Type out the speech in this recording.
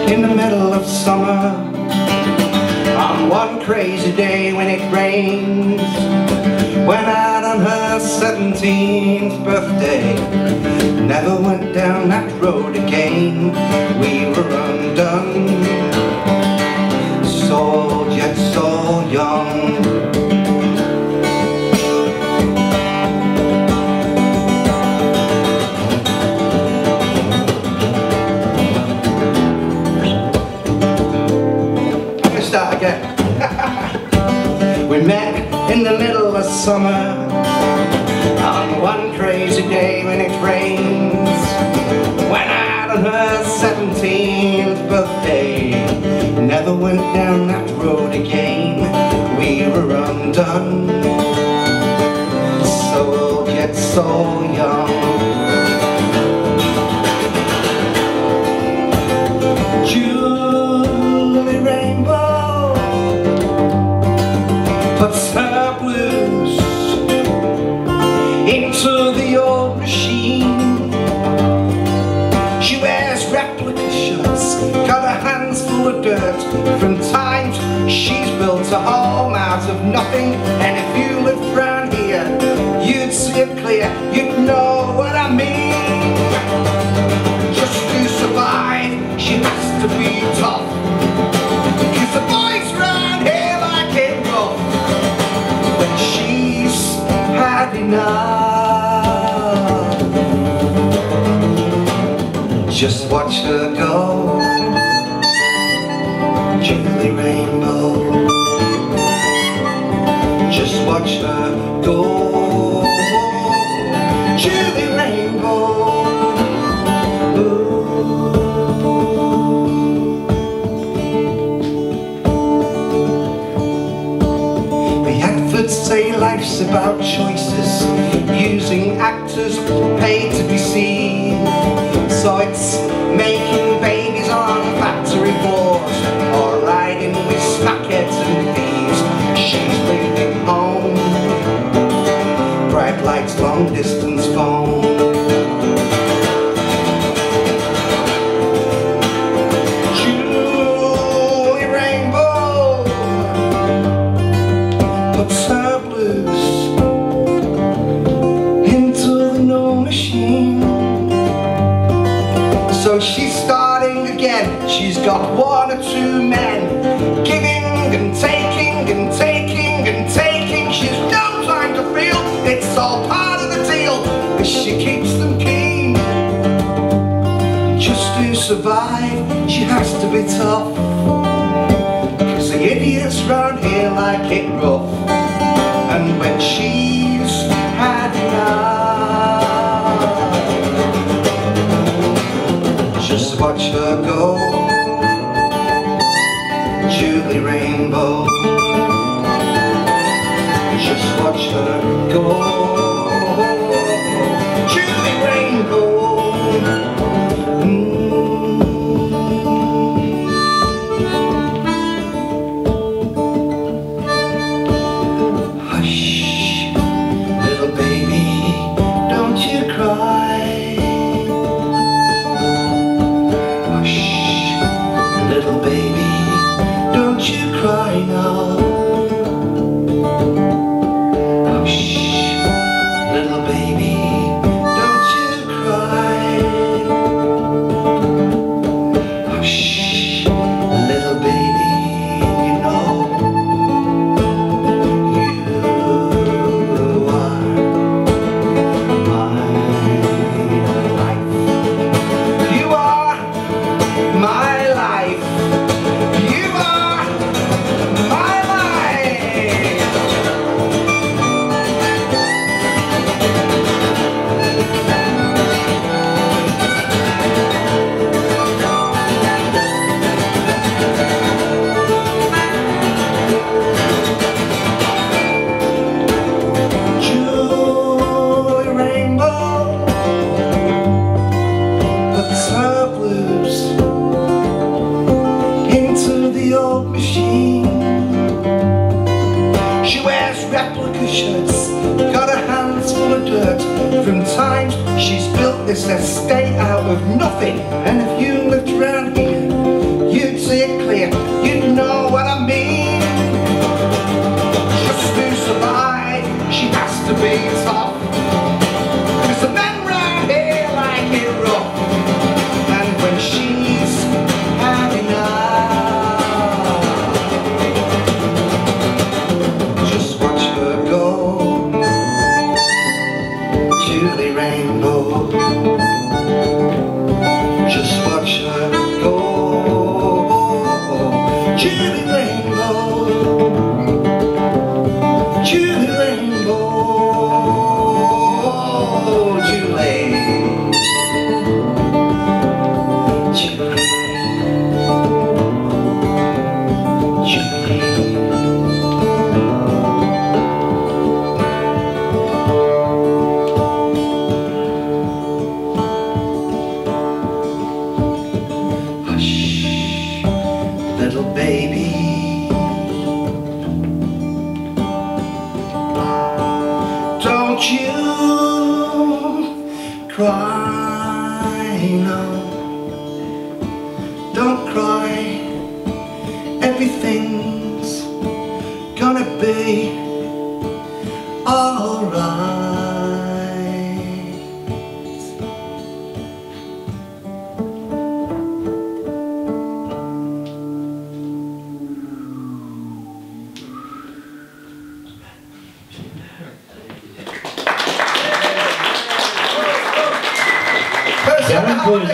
in the middle of summer, on one crazy day when it rains, went out on her 17th birthday, never went down that road again. We were undone, so old yet so young. Start again. We met in the middle of summer, on one crazy day when it rains, went out on her 17th birthday, never went down that road again. We were undone, so old yet so young. Julie Rainbow puts her blues into the old machine. She wears replica shirts, got her hands full of dirt from times she's built a home out of nothing. And if you lived round here, you'd see it clear, you'd know what I mean. Just to survive, she has to be tough, 'cause the boys round here like it rough. When she's had enough, just watch her go, Julie Rainbow. Just watch her go, Julie Rainbow. Say life's about choices, using actors paid to be seen. So it's making babies on factory floors, or riding with snackheads and thieves. She's bringing home bright lights, long distance phone. Julie Rainbow puts her blues into the no machine. So she's starting again. She's got one or two men, giving and taking and taking and taking. She's no time to feel, it's all part of the deal, but she keeps them keen. Just to survive, she has to be tough, 'cause the idiots round here like it rough. And when she's had enough, just watch her go, Julie Rainbow. Just watch her go, Julie Rainbow. Little baby, don't you cry now. Hush, little baby, don't you cry. Hush, little baby, you know you are my life. You are my life. You are my life. Julie Rainbow puts her blues into the old machine. She wears replica shirts, got her hands full of dirt from times she's built this estate out of nothing. And if you lived around here, be tough, 'cause the men round here like it rough. And when she's had enough, just watch her go, Julie Rainbow. Just watch her go, Julie Rainbow, Julie Rainbow, Julie, Julie, Julie. Little baby, don't you cry, no, don't cry, everything's gonna be alright. Ja, dank u.